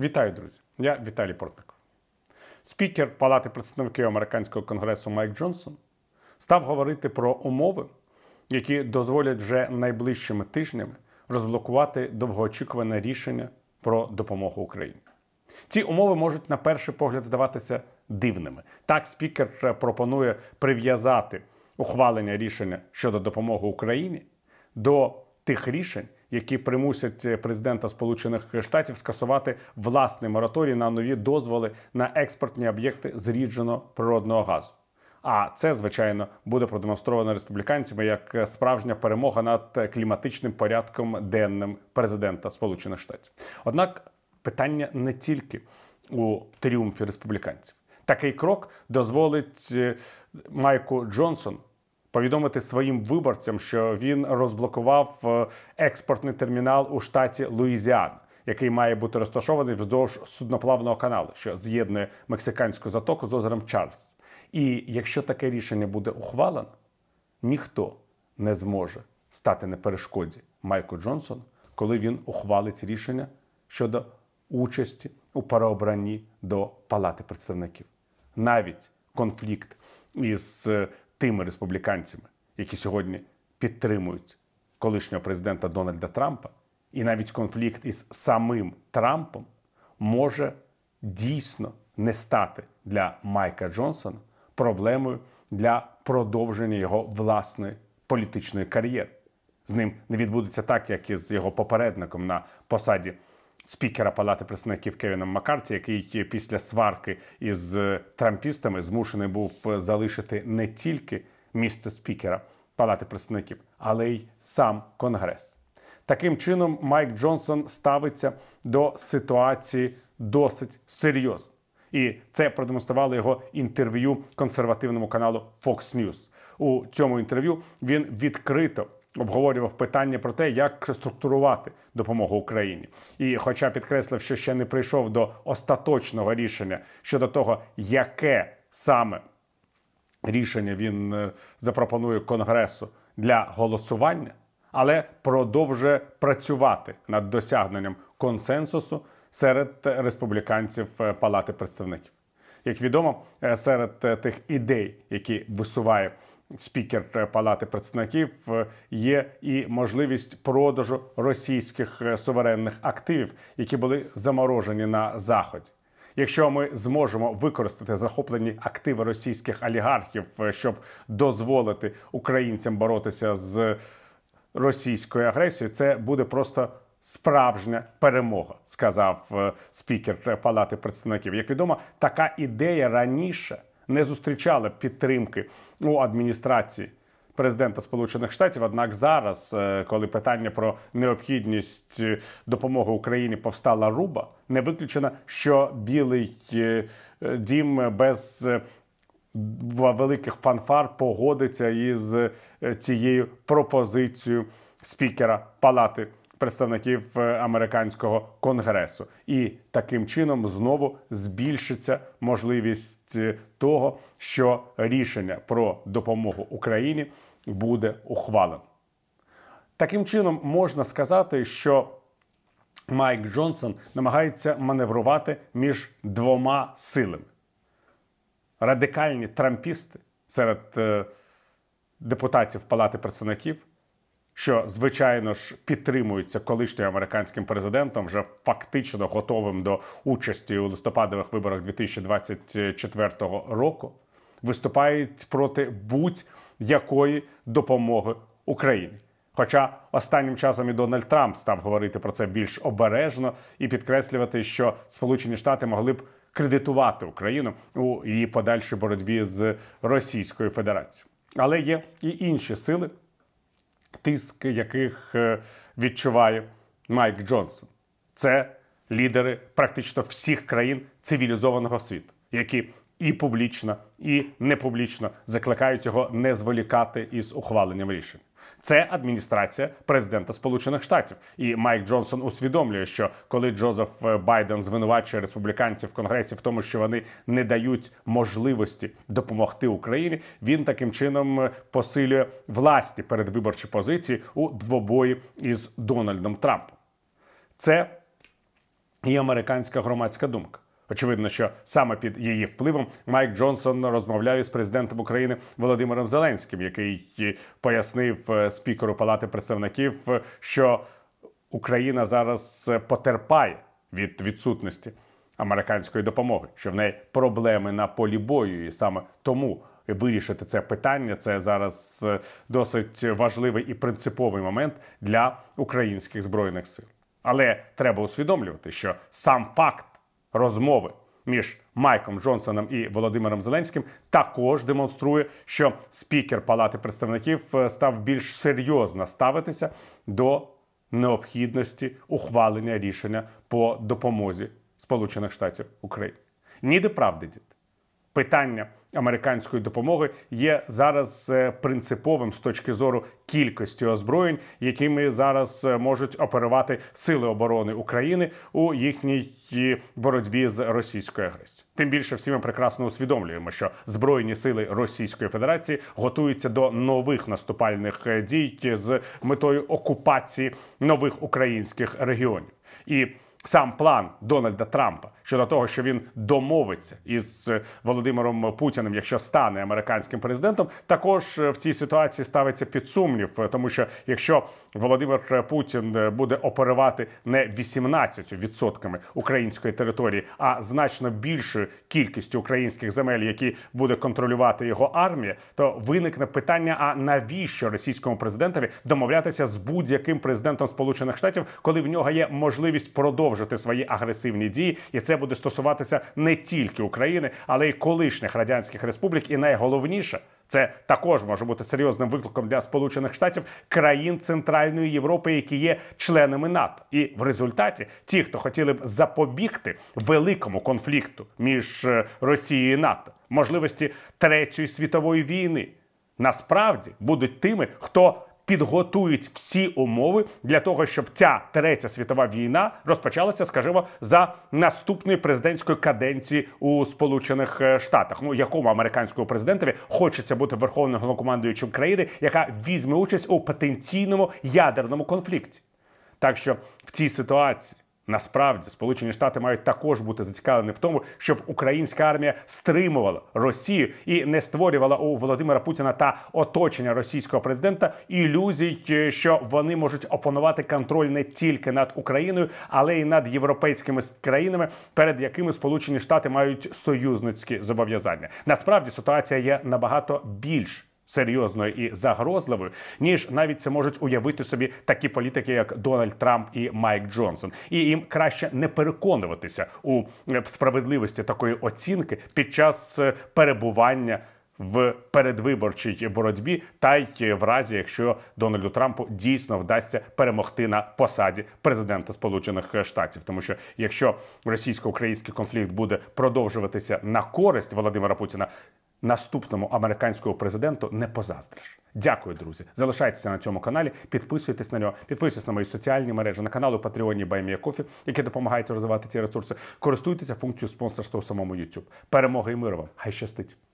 Вітаю, друзі! Я Віталій Портников. Спікер Палати представників Американського конгресу Майк Джонсон став говорити про умови, які дозволять вже найближчими тижнями розблокувати довгоочікуване рішення про допомогу Україні. Ці умови можуть на перший погляд здаватися дивними. Так, спікер пропонує прив'язати ухвалення рішення щодо допомоги Україні до тих рішень, які примусять президента Сполучених Штатів скасувати власний мораторій на нові дозволи на експортні об'єкти зрідженого природного газу. А це, звичайно, буде продемонстровано республіканцями як справжня перемога над кліматичним порядком денним президента Сполучених Штатів. Однак питання не тільки у тріумфі республіканців. Такий крок дозволить Майку Джонсону повідомити своїм виборцям, що він розблокував експортний термінал у штаті Луїзіана, який має бути розташований вздовж судноплавного каналу, що з'єднує Мексиканську затоку з озером Чарльз. І якщо таке рішення буде ухвалено, ніхто не зможе стати на перешкоді Майку Джонсону, коли він ухвалить рішення щодо участі у переобранні до Палати представників. Навіть конфлікт із тими республіканцями, які сьогодні підтримують колишнього президента Дональда Трампа, і навіть конфлікт із самим Трампом може дійсно не стати для Майка Джонсона проблемою для продовження його власної політичної кар'єри. З ним не відбудеться так, як і з його попередником на посаді спікера Палати представників Кевіном Маккарті, який після сварки із трампістами змушений був залишити не тільки місце спікера Палати представників, але й сам Конгрес. Таким чином, Майк Джонсон ставиться до ситуації досить серйозно. І це продемонструвало його інтерв'ю консервативному каналу Fox News. У цьому інтерв'ю він відкрито обговорював питання про те, як структурувати допомогу Україні. І хоча підкреслив, що ще не прийшов до остаточного рішення щодо того, яке саме рішення він запропонує Конгресу для голосування, але продовжує працювати над досягненням консенсусу серед республіканців Палати представників. Як відомо, серед тих ідей, які висуває спікер Палати представників, є і можливість продажу російських суверенних активів, які були заморожені на Заході. Якщо ми зможемо використати захоплені активи російських олігархів, щоб дозволити українцям боротися з російською агресією, це буде просто справжня перемога, сказав спікер Палати представників. Як відомо, така ідея раніше не зустрічала підтримки у адміністрації президента Сполучених Штатів. Однак зараз, коли питання про необхідність допомоги Україні повстала руба, не виключено, що Білий дім без великих фанфар погодиться із цією пропозицією спікера Палати представників Американського Конгресу. І таким чином знову збільшиться можливість того, що рішення про допомогу Україні буде ухвалено. Таким чином можна сказати, що Майк Джонсон намагається маневрувати між двома силами. Радикальні трампісти серед депутатів Палати представників, що, звичайно ж, підтримуються колишнім американським президентом, вже фактично готовим до участі у листопадових виборах 2024 року, виступають проти будь-якої допомоги Україні. Хоча останнім часом і Дональд Трамп став говорити про це більш обережно і підкреслювати, що Сполучені Штати могли б кредитувати Україну у її подальшій боротьбі з Російською Федерацією. Але є і інші сили, тиск яких відчуває Майк Джонсон. Це лідери практично всіх країн цивілізованого світу, які і публічно, і непублічно закликають його не зволікати із ухваленням рішень. Це адміністрація президента Сполучених Штатів. І Майк Джонсон усвідомлює, що коли Джозеф Байден звинувачує республіканців в Конгресі в тому, що вони не дають можливості допомогти Україні, він таким чином посилює власні передвиборчі позиції у двобої із Дональдом Трампом. Це і американська громадська думка. Очевидно, що саме під її впливом Майк Джонсон розмовляв із президентом України Володимиром Зеленським, який пояснив спікеру Палати представників, що Україна зараз потерпає від відсутності американської допомоги, що в неї проблеми на полі бою, і саме тому вирішити це питання – це зараз досить важливий і принциповий момент для українських Збройних сил. Але треба усвідомлювати, що сам факт розмови між Майком Джонсоном і Володимиром Зеленським також демонструє, що спікер Палати представників став більш серйозно ставитися до необхідності ухвалення рішення по допомозі Сполучених Штатів Україні. Ніде правди, діти. Питання американської допомоги є зараз принциповим з точки зору кількості озброєнь, якими зараз можуть оперувати Сили оборони України у їхній боротьбі з російською агресією. Тим більше всі ми прекрасно усвідомлюємо, що Збройні сили Російської Федерації готуються до нових наступальних дій з метою окупації нових українських регіонів. І сам план Дональда Трампа щодо того, що він домовиться із Володимиром Путіним, якщо стане американським президентом, також в цій ситуації ставиться під сумнів, тому що якщо Володимир Путін буде оперувати не 18% української території, а значно більшою кількістю українських земель, які буде контролювати його армія, то виникне питання, а навіщо російському президентові домовлятися з будь-яким президентом Сполучених Штатів, коли в нього є можливість продовжити свої агресивні дії, і це буде стосуватися не тільки України, але й колишніх радянських республік. І найголовніше, це також може бути серйозним викликом для Сполучених Штатів, країн Центральної Європи, які є членами НАТО. І в результаті ті, хто хотіли б запобігти великому конфлікту між Росією і НАТО, можливості Третьої світової війни, насправді будуть тими, хто підготують всі умови для того, щоб ця Третя світова війна розпочалася, скажімо, за наступної президентської каденції у Сполучених Штатах. Ну, якому американському президентові хочеться бути верховним головнокомандуючим країни, яка візьме участь у потенційному ядерному конфлікті. Так що в цій ситуації насправді Сполучені Штати мають також бути зацікавлені в тому, щоб українська армія стримувала Росію і не створювала у Володимира Путіна та оточення російського президента ілюзій, що вони можуть опанувати контроль не тільки над Україною, але й над європейськими країнами, перед якими Сполучені Штати мають союзницькі зобов'язання. Насправді ситуація є набагато більш серйозною і загрозливою, ніж навіть це можуть уявити собі такі політики, як Дональд Трамп і Майк Джонсон. І їм краще не переконуватися у справедливості такої оцінки під час перебування в передвиборчій боротьбі, та й в разі, якщо Дональду Трампу дійсно вдасться перемогти на посаді президента Сполучених Штатів. Тому що якщо російсько-український конфлікт буде продовжуватися на користь Володимира Путіна, наступному американському президенту не позаздриш. Дякую, друзі. Залишайтеся на цьому каналі, підписуйтесь на нього, підписуйтесь на мої соціальні мережі, на канал у Патреоні Buy Me a Coffee, які допомагають розвивати ці ресурси. Користуйтеся функцією спонсорства у самому YouTube. Перемоги і миру вам. Хай щастить!